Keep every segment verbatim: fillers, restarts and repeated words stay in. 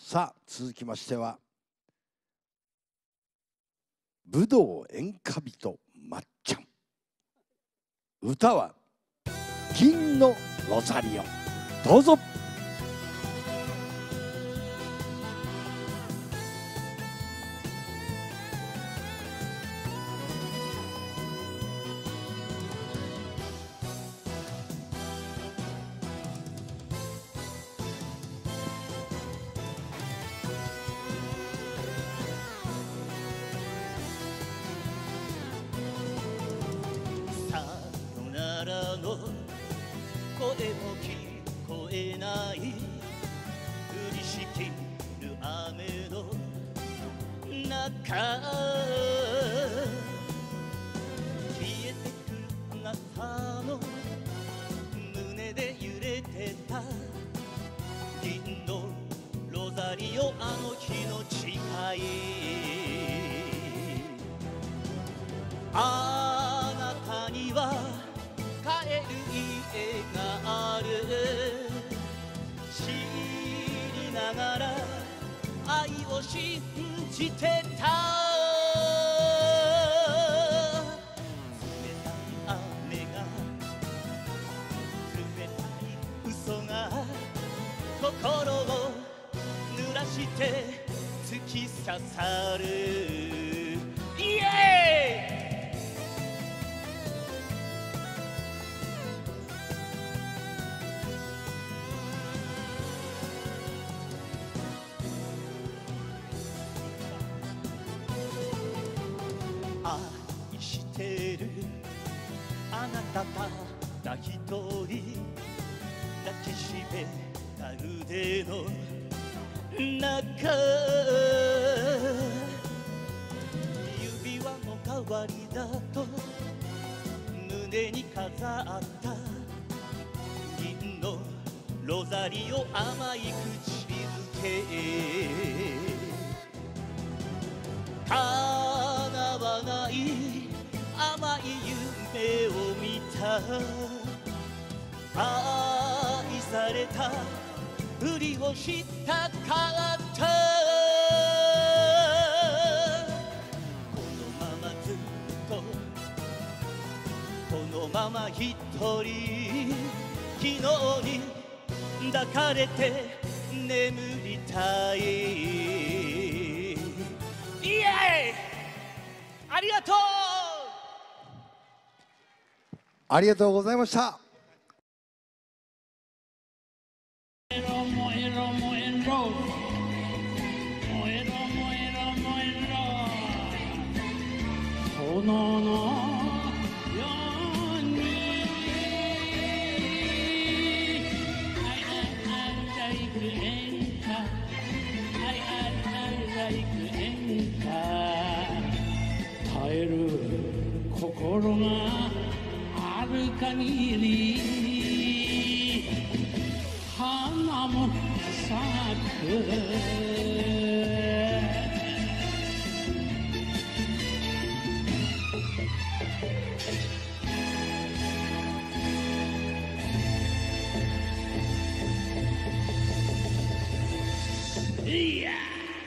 さあ続きましては武道演歌人まっちゃん、歌は金のロザリオ。どうぞ。 声も聞こえない降りしきる雨の中、消えてくあなたの胸で揺れてた銀のロザリオ、あの日の誓い。あなたには帰る家がある、知りながら愛を信じてた。冷たい雨が冷たい嘘が心を濡らして突き刺さる。イエーイ！愛してるあなたたった一人、抱きしめた腕の中、指輪の代わりだと胸に飾った銀のロザリオ、甘い口づけ叶わない甘い夢を見た。愛されたふりをしたかった。このままずっとこのまま一人昨日に抱かれて眠りたい。イエーイ！ありがとう。 ありがとうございました。 炎のように I like 演歌 I like 演歌耐える心がある限り花も咲く。いや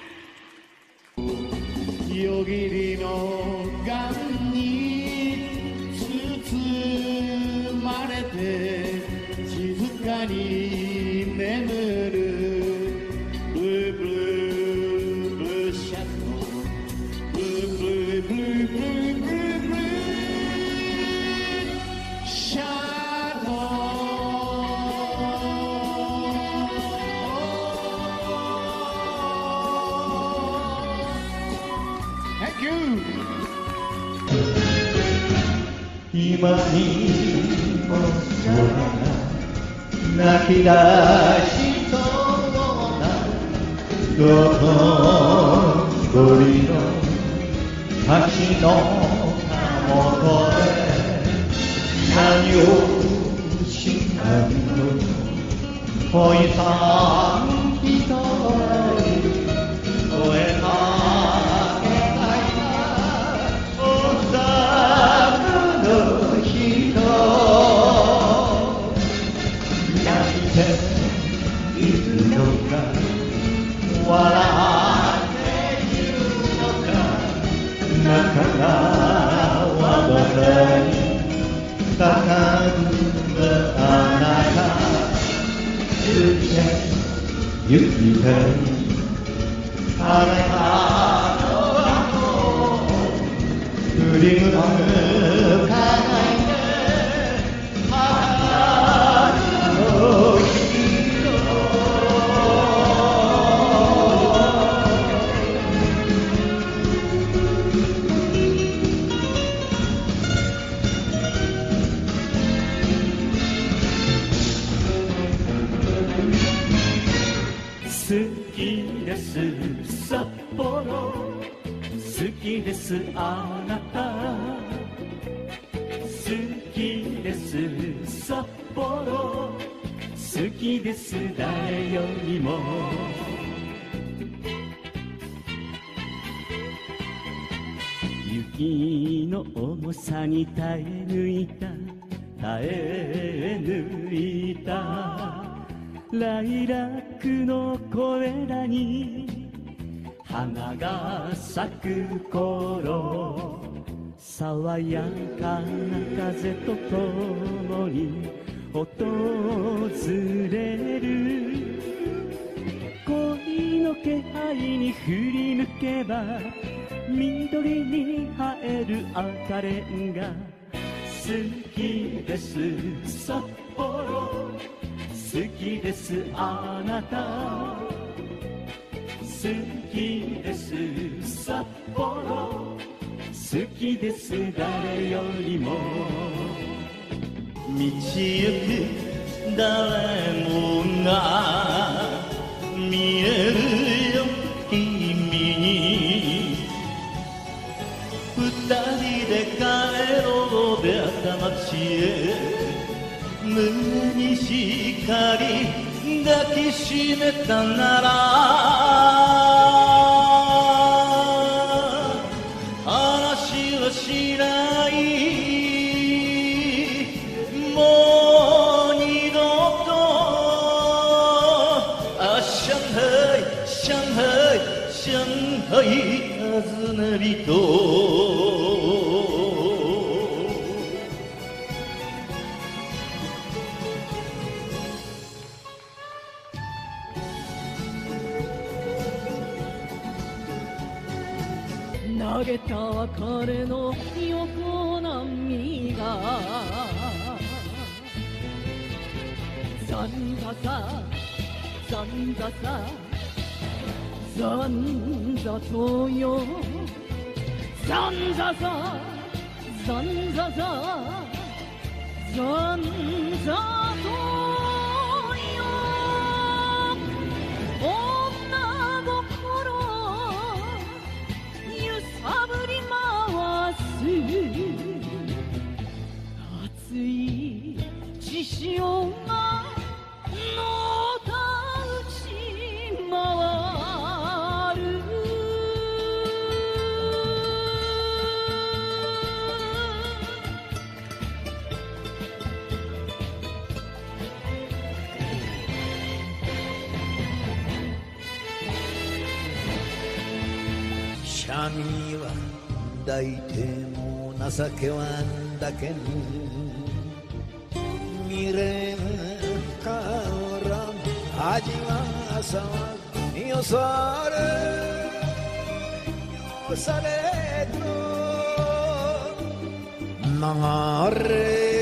夜霧の眼に包まれて静かに眠るブルーブルーブルーシャツのブルーブルーブルーブルーブルーブルーシャドウ。今にも空が泣き出しそうなどこ鳥の滝のたもとで何をしたの恋さん一人声かけないおさの人泣いているのか笑っているのか中川端にかかるあなたゆきたいゆきたいあなたの振り向かないで春の好きです札幌好きですあなた好きです札幌好きです誰よりも雪の重さに耐え抜いた耐え抜いたライラックのこれらに花が咲く頃爽やかな風とともに訪れる恋の気配に振り向けば緑に映える赤レンガ好きです札幌好きですあなた好きです札幌好きです誰よりも道行く誰もが見えるよ君に二人で帰ろう出会った街へ胸にしっかり抱きしめたなら話はしないもう二度とあ上海上海上海訪ね人投げた別れの横波がざんざざざんざざざんざとよざんざざざんざざざんざとよ女心あぶり回す熱い血潮がのたうち回るシャミは抱いても情けはんだけに未練から味はさよされよされと流れ